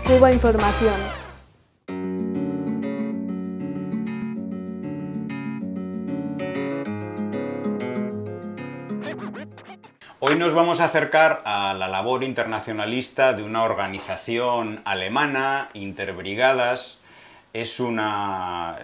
Cuba Información. Hoy nos vamos a acercar a la labor internacionalista de una organización alemana, Interbrigadas. Es una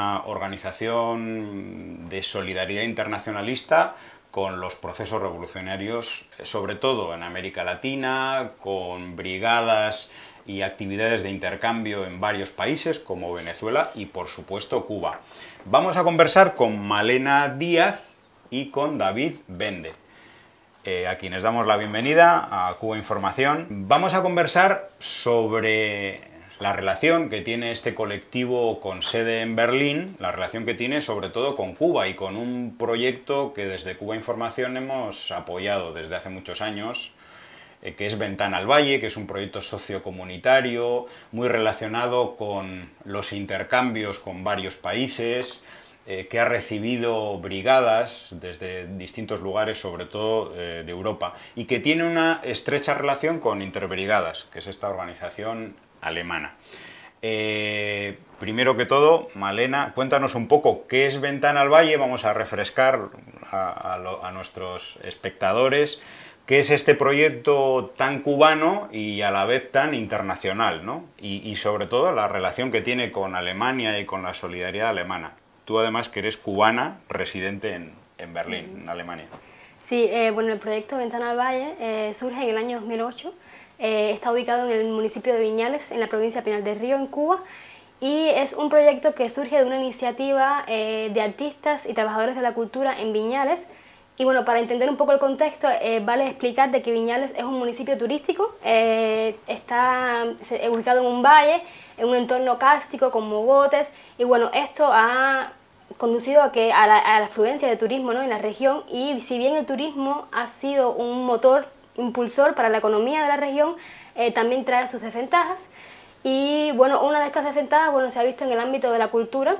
organización de solidaridad internacionalista con los procesos revolucionarios, sobre todo en América Latina, con brigadas y actividades de intercambio en varios países como Venezuela y, por supuesto, Cuba. Vamos a conversar con Malena Díaz y con David Bende, a quienes damos la bienvenida a Cuba Información. Vamos a conversar sobre la relación que tiene este colectivo con sede en Berlín, la relación que tiene sobre todo con Cuba y con un proyecto que desde Cuba Información hemos apoyado desde hace muchos años, que es Ventana al Valle, que es un proyecto sociocomunitario muy relacionado con los intercambios con varios países, que ha recibido brigadas desde distintos lugares, sobre todo de Europa, y que tiene una estrecha relación con Interbrigadas, que es esta organización alemana. Primero que todo, Malena, cuéntanos un poco qué es Ventana al Valle. Vamos a refrescar a nuestros espectadores qué es este proyecto tan cubano y a la vez tan internacional, ¿no? Y sobre todo la relación que tiene con Alemania y con la solidaridad alemana. Tú además que eres cubana, residente en Berlín, en Alemania. Sí, bueno, el proyecto Ventana al Valle surge en el año 2008. Está ubicado en el municipio de Viñales, en la provincia de Pinar del Río, en Cuba. Y es un proyecto que surge de una iniciativa de artistas y trabajadores de la cultura en Viñales. Y bueno, para entender un poco el contexto, vale explicar de que Viñales es un municipio turístico. Está ubicado en un valle, en un entorno kástico con mogotes. Y bueno, esto ha conducido a la afluencia de turismo, ¿no?, en la región, y si bien el turismo ha sido un motor impulsor para la economía de la región, también trae sus desventajas. Y bueno, una de estas desventajas, bueno, se ha visto en el ámbito de la cultura.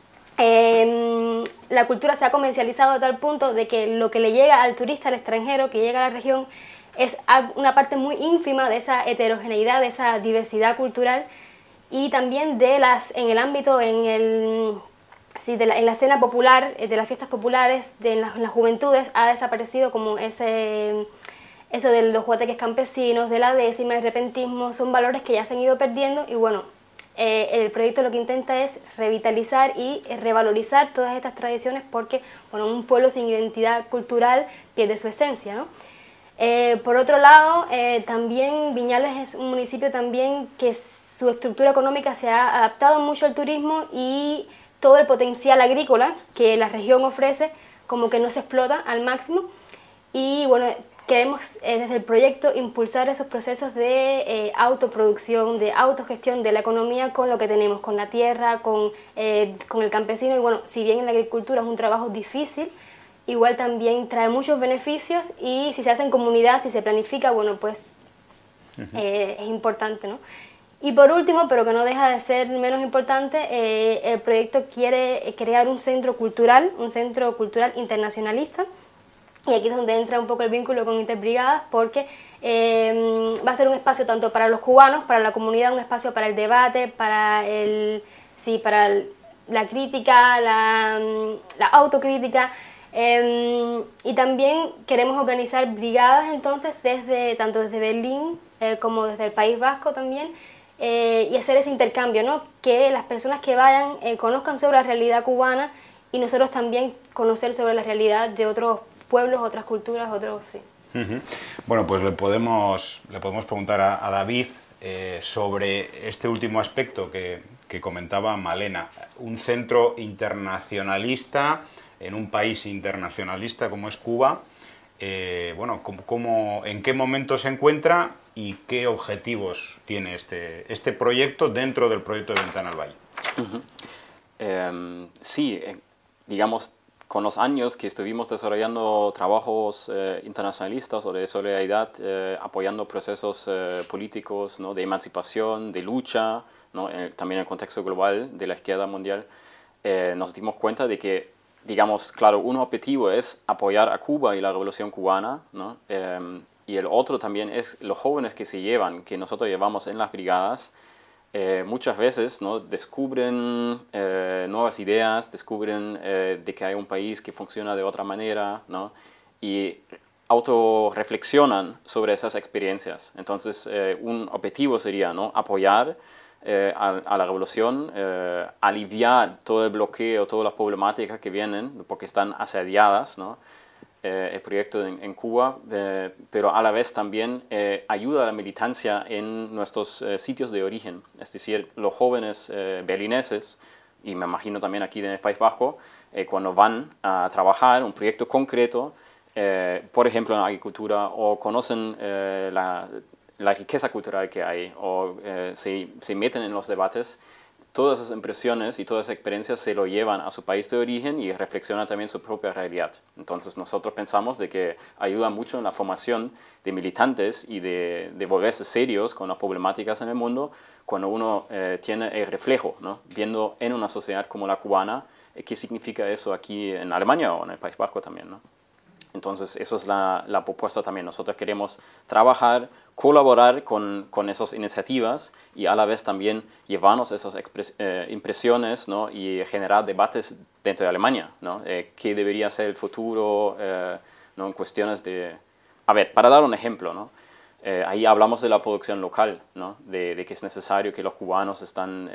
La cultura se ha comercializado a tal punto de que lo que le llega al turista, al extranjero que llega a la región, es una parte muy ínfima de esa heterogeneidad, de esa diversidad cultural, y también en el ámbito, en la escena popular, de las fiestas populares, en las juventudes, ha desaparecido como eso de los guateques campesinos, de la décima, el repentismo. Son valores que ya se han ido perdiendo, y bueno, el proyecto lo que intenta es revitalizar y revalorizar todas estas tradiciones, porque bueno, un pueblo sin identidad cultural pierde su esencia, ¿no? Por otro lado, también Viñales es un municipio también que su estructura económica se ha adaptado mucho al turismo, y todo el potencial agrícola que la región ofrece como que no se explota al máximo. Y bueno, queremos desde el proyecto impulsar esos procesos de autoproducción, de autogestión de la economía con lo que tenemos, con la tierra, con el campesino. Y bueno, si bien en la agricultura es un trabajo difícil, igual también trae muchos beneficios, y si se hace en comunidad, si se planifica, bueno, pues es importante, ¿no? Y por último, pero que no deja de ser menos importante, el proyecto quiere crear un centro cultural internacionalista. Y aquí es donde entra un poco el vínculo con Interbrigadas, porque va a ser un espacio tanto para los cubanos, para la comunidad, un espacio para el debate, para la crítica, la autocrítica. Y también queremos organizar brigadas entonces tanto desde Berlín como desde el País Vasco también, y hacer ese intercambio, ¿no? Que las personas que vayan conozcan sobre la realidad cubana, y nosotros también conocer sobre la realidad de otros pueblos, otras culturas, otros... Sí. Bueno, pues le podemos preguntar a David sobre este último aspecto que comentaba Malena. Un centro internacionalista en un país internacionalista como es Cuba. Bueno, ¿en qué momento se encuentra y qué objetivos tiene este proyecto dentro del proyecto de Ventana al Valle? Sí, digamos, con los años que estuvimos desarrollando trabajos internacionalistas o de solidaridad, apoyando procesos políticos, ¿no?, de emancipación, de lucha, ¿no?, también en el contexto global de la izquierda mundial, nos dimos cuenta de que, digamos, claro, un objetivo es apoyar a Cuba y la revolución cubana, ¿no? Y el otro también es los jóvenes que se llevan, que nosotros llevamos en las brigadas, muchas veces, ¿no?, descubren nuevas ideas, descubren de que hay un país que funciona de otra manera, ¿no?, y autorreflexionan sobre esas experiencias. Entonces, un objetivo sería, ¿no?, apoyar a la revolución, aliviar todo el bloqueo, todas las problemáticas que vienen, porque están asediadas, ¿no?, el proyecto en Cuba, pero a la vez también ayuda a la militancia en nuestros sitios de origen. Es decir, los jóvenes berlineses, y me imagino también aquí en el País Vasco, cuando van a trabajar un proyecto concreto, por ejemplo en la agricultura, o conocen la riqueza cultural que hay, o se meten en los debates, todas esas impresiones y todas esas experiencias se lo llevan a su país de origen y reflexionan también su propia realidad. Entonces nosotros pensamos de que ayuda mucho en la formación de militantes y de volverse serios con las problemáticas en el mundo cuando uno tiene el reflejo, ¿no?, viendo en una sociedad como la cubana qué significa eso aquí en Alemania o en el País Vasco también, ¿no? Entonces, esa es la propuesta también. Nosotros queremos trabajar, colaborar con esas iniciativas y a la vez también llevarnos esas impresiones, ¿no?, y generar debates dentro de Alemania, ¿no?, qué debería ser el futuro, ¿no?, en cuestiones de... A ver, para dar un ejemplo, ¿no?, ahí hablamos de la producción local, ¿no?, de que es necesario que los cubanas están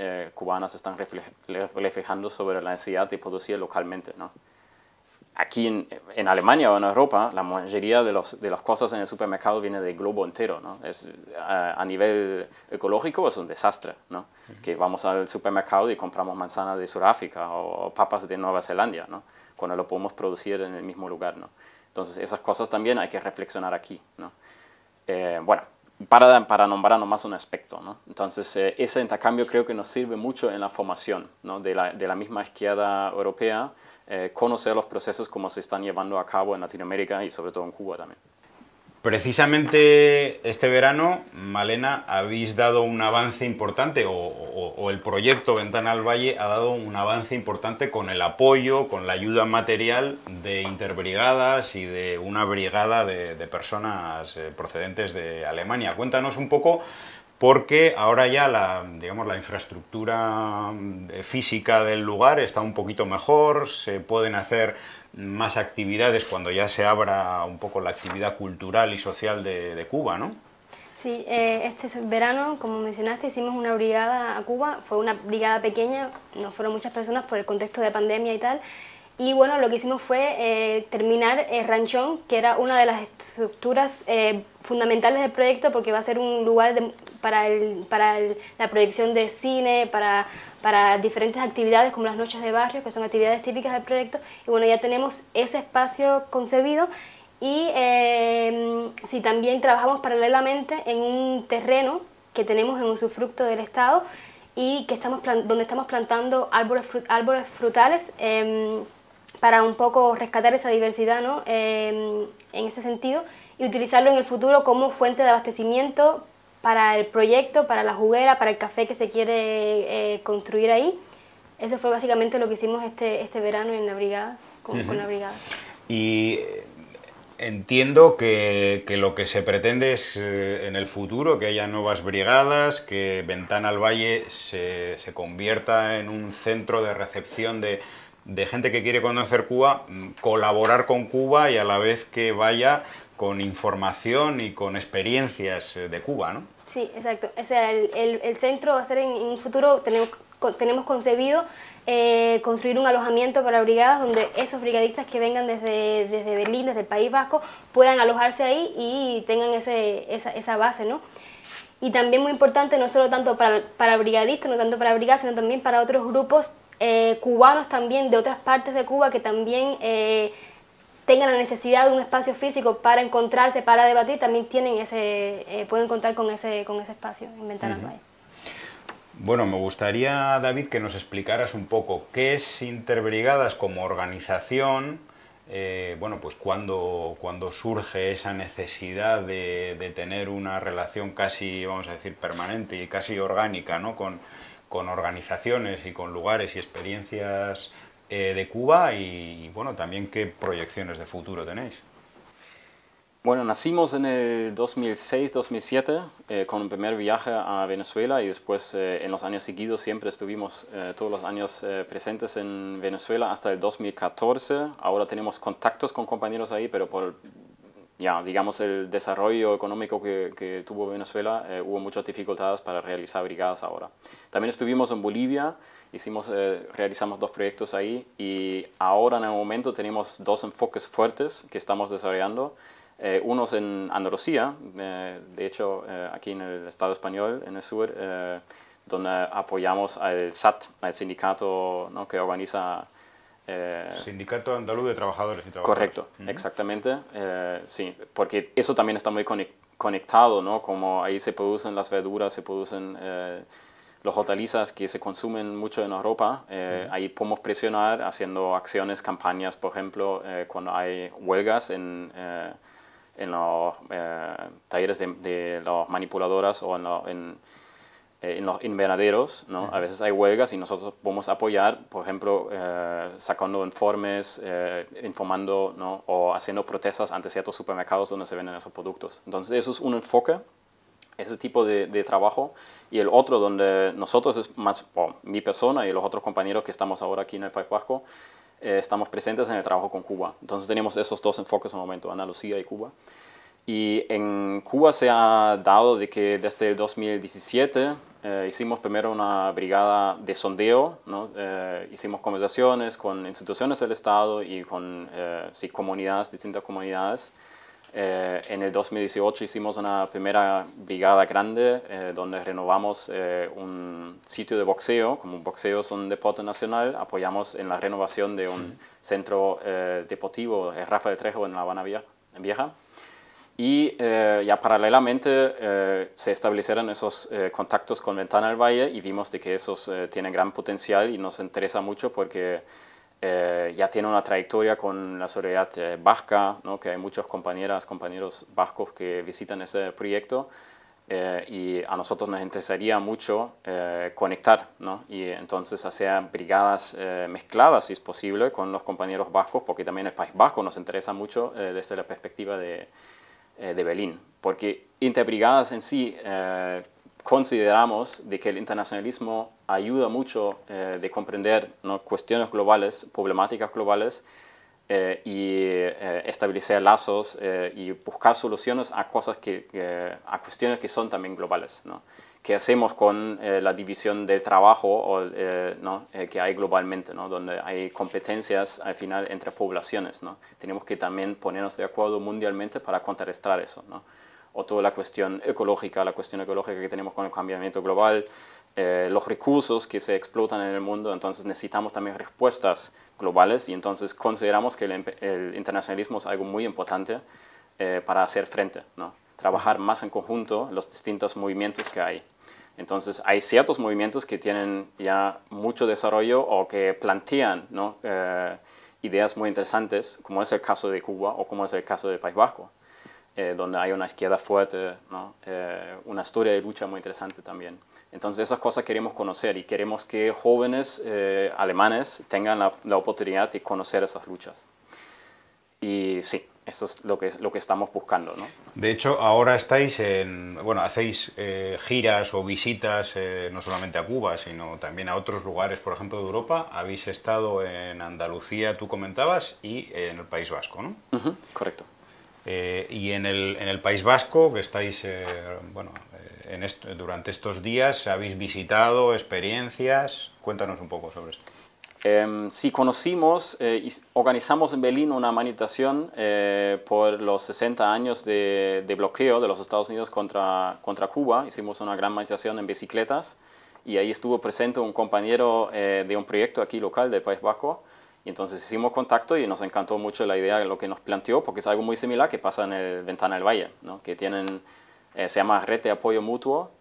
reflejando sobre la necesidad de producir localmente, ¿no? Aquí en Alemania o en Europa, la mayoría de las cosas en el supermercado viene del globo entero, ¿no? A nivel ecológico es un desastre, ¿no? Que vamos al supermercado y compramos manzanas de Sudáfrica o papas de Nueva Zelanda, ¿no?, cuando lo podemos producir en el mismo lugar, ¿no? Entonces, esas cosas también hay que reflexionar aquí, ¿no? Bueno, para nombrar nomás un aspecto, ¿no? Entonces, ese intercambio creo que nos sirve mucho en la formación, ¿no?, de la misma izquierda europea, conocer los procesos como se están llevando a cabo en Latinoamérica y sobre todo en Cuba también. Precisamente este verano, Malena, habéis dado un avance importante, o el proyecto Ventana al Valle ha dado un avance importante con el apoyo, con la ayuda material de interbrigadas y de una brigada de personas procedentes de Alemania. Cuéntanos un poco, porque ahora ya digamos, la infraestructura física del lugar está un poquito mejor, se pueden hacer más actividades cuando ya se abra un poco la actividad cultural y social de Cuba, ¿no? Sí, este verano, como mencionaste, hicimos una brigada a Cuba. Fue una brigada pequeña, no fueron muchas personas por el contexto de pandemia y tal. Y bueno, lo que hicimos fue terminar el ranchón, que era una de las estructuras fundamentales del proyecto, porque va a ser un lugar para la proyección de cine, para diferentes actividades como las noches de barrio, que son actividades típicas del proyecto. Y bueno, ya tenemos ese espacio concebido. Y sí, también trabajamos paralelamente en un terreno que tenemos en usufructo del Estado y que donde estamos plantando árboles frutales para un poco rescatar esa diversidad, ¿no?, en ese sentido, y utilizarlo en el futuro como fuente de abastecimiento para el proyecto, para la juguera, para el café que se quiere construir ahí. Eso fue básicamente lo que hicimos este verano en la brigada, con la brigada. Y entiendo que lo que se pretende es en el futuro que haya nuevas brigadas, que Ventana al Valle se convierta en un centro de recepción de gente que quiere conocer Cuba, colaborar con Cuba y a la vez que vaya con información y con experiencias de Cuba, ¿no? Sí, exacto. O sea, el centro va a ser en un futuro, tenemos concebido construir un alojamiento para brigadas donde esos brigadistas que vengan desde Berlín, desde el País Vasco, puedan alojarse ahí y tengan esa base, ¿no? Y también muy importante, no solo tanto para brigadistas, no tanto para brigadas, sino también para otros grupos cubanos también de otras partes de Cuba que también tengan la necesidad de un espacio físico para encontrarse, para debatir, también pueden contar con ese espacio en Ventana al Valle. Bueno, me gustaría, David, que nos explicaras un poco qué es Interbrigadas como organización, bueno, pues cuando surge esa necesidad de tener una relación casi, vamos a decir, permanente y casi orgánica, ¿no?, con organizaciones y con lugares y experiencias de Cuba, y bueno, también qué proyecciones de futuro tenéis. Bueno, nacimos en el 2006-2007 con un primer viaje a Venezuela y después en los años seguidos siempre estuvimos todos los años presentes en Venezuela hasta el 2014. Ahora tenemos contactos con compañeros ahí, pero por ya, digamos, el desarrollo económico que tuvo Venezuela, hubo muchas dificultades para realizar brigadas ahora. También estuvimos en Bolivia, realizamos 2 proyectos ahí y ahora en el momento tenemos 2 enfoques fuertes que estamos desarrollando. Unos en Andalucía, de hecho aquí en el Estado español, en el sur, donde apoyamos al SAT, al sindicato, ¿no?, que organiza... Sindicato Andaluz de Trabajadores y Trabajadoras. Correcto, exactamente, sí, porque eso también está muy conectado, ¿no? Como ahí se producen las verduras, se producen los hortalizas que se consumen mucho en Europa, ahí podemos presionar haciendo acciones, campañas, por ejemplo, cuando hay huelgas en los talleres de las manipuladoras o en los invernaderos, ¿no? A veces hay huelgas y nosotros podemos apoyar, por ejemplo, sacando informes, informando, ¿no?, o haciendo protestas ante ciertos supermercados donde se venden esos productos. Entonces eso es un enfoque, ese tipo de trabajo. Y el otro donde nosotros, es más, bueno, mi persona y los otros compañeros que estamos ahora aquí en el País Vasco, estamos presentes en el trabajo con Cuba. Entonces tenemos esos 2 enfoques en el momento, Andalucía y Cuba. Y en Cuba se ha dado de que desde el 2017 hicimos primero una brigada de sondeo, ¿no? Hicimos conversaciones con instituciones del Estado y con sí, comunidades, distintas comunidades. En el 2018 hicimos una primera brigada grande donde renovamos un sitio de boxeo. Como el boxeo es un deporte nacional, apoyamos en la renovación de un centro deportivo, Rafael Trejo, en La Habana Vieja. Y ya paralelamente se establecieron esos contactos con Ventana del Valle y vimos de que esos tienen gran potencial y nos interesa mucho porque ya tiene una trayectoria con la sociedad vasca, ¿no?, que hay muchos compañeros vascos que visitan ese proyecto y a nosotros nos interesaría mucho conectar, ¿no?, y entonces hacer brigadas mezcladas, si es posible, con los compañeros vascos, porque también el País Vasco nos interesa mucho desde la perspectiva de Belín, porque interbrigadas en sí consideramos de que el internacionalismo ayuda mucho de comprender, ¿no?, cuestiones globales, problemáticas globales y establecer lazos y buscar soluciones a cosas a cuestiones que son también globales, ¿no? ¿Qué hacemos con la división del trabajo ¿no?, que hay globalmente, ¿no?, donde hay competencias al final entre poblaciones, ¿no? Tenemos que también ponernos de acuerdo mundialmente para contrarrestar eso, ¿no? O toda la cuestión ecológica que tenemos con el cambiamiento global, los recursos que se explotan en el mundo, entonces necesitamos también respuestas globales y entonces consideramos que el internacionalismo es algo muy importante para hacer frente, ¿no? Trabajar más en conjunto los distintos movimientos que hay. Entonces hay ciertos movimientos que tienen ya mucho desarrollo o que plantean, ¿no?, ideas muy interesantes, como es el caso de Cuba o como es el caso del País Vasco, donde hay una izquierda fuerte, ¿no?, una historia de lucha muy interesante también. Entonces esas cosas queremos conocer y queremos que jóvenes alemanes tengan la oportunidad de conocer esas luchas. Y sí, eso es lo que estamos buscando, ¿no? De hecho, ahora estáis bueno, hacéis giras o visitas no solamente a Cuba, sino también a otros lugares, por ejemplo, de Europa. Habéis estado en Andalucía, tú comentabas, y en el País Vasco, ¿no? Correcto. Y en el País Vasco, que estáis, bueno, durante estos días, ¿habéis visitado experiencias? Cuéntanos un poco sobre esto. Sí, conocimos y organizamos en Berlín una manifestación por los 60 años de bloqueo de los Estados Unidos contra Cuba. Hicimos una gran manifestación en bicicletas y ahí estuvo presente un compañero de un proyecto aquí local del País Vasco. Y entonces hicimos contacto y nos encantó mucho la idea de lo que nos planteó, porque es algo muy similar que pasa en el Ventana del Valle, ¿no?, que tienen, se llama Red de Apoyo Mutuo,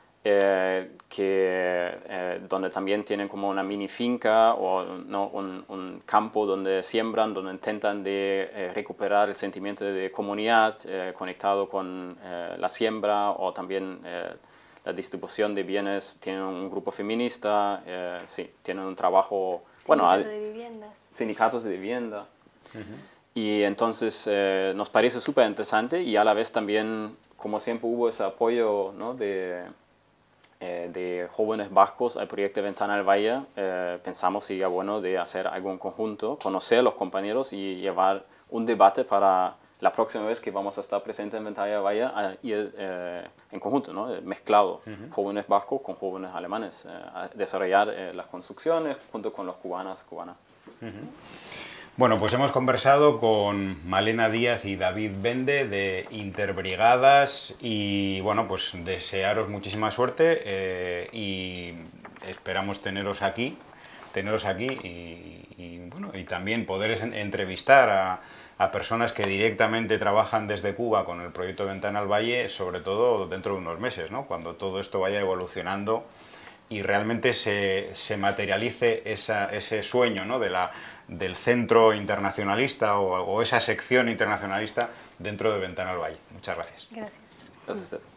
donde también tienen como una mini finca o, ¿no?, un campo donde siembran, donde intentan de recuperar el sentimiento de comunidad conectado con la siembra o también la distribución de bienes. Tienen un grupo feminista, sí, tienen un trabajo... Sindicato de viviendas. Sindicatos de vivienda. Y entonces nos parece súper interesante y a la vez también, como siempre, hubo ese apoyo, ¿no?, de jóvenes vascos al proyecto Ventana al Valle. Pensamos que sería bueno de hacer algo en conjunto, conocer a los compañeros y llevar un debate para la próxima vez que vamos a estar presentes en Ventana al Valle, ir en conjunto, ¿no?, mezclado, jóvenes vascos con jóvenes alemanes, a desarrollar las construcciones junto con los cubanas. Bueno, pues hemos conversado con Malena Díaz y David Bende de Interbrigadas y bueno, pues desearos muchísima suerte y esperamos teneros aquí y bueno, y también poder entrevistar a personas que directamente trabajan desde Cuba con el proyecto Ventana al Valle, sobre todo dentro de unos meses, ¿no?, cuando todo esto vaya evolucionando y realmente se materialice ese sueño, ¿no?, del centro internacionalista o esa sección internacionalista dentro de Ventana al Valle. Muchas gracias. Gracias. Gracias a usted.